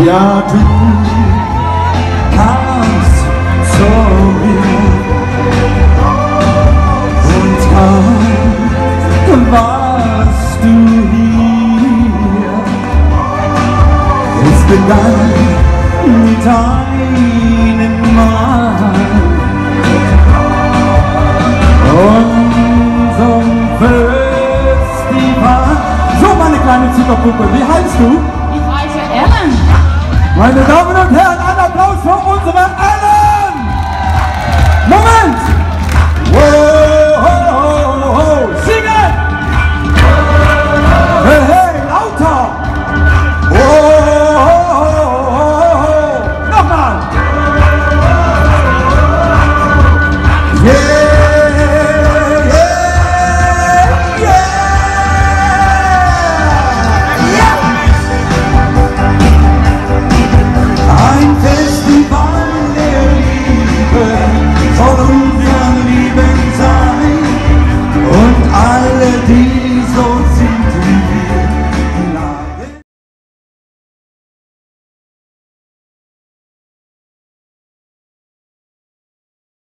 Ja, du kamst zu mir und kaum warst du hier. Es begann mit einem Mal, unserem Festival. So, meine kleine Zuckerpuppe, wie heißt du? Ich heiße Ellen. Meine Damen und Herren,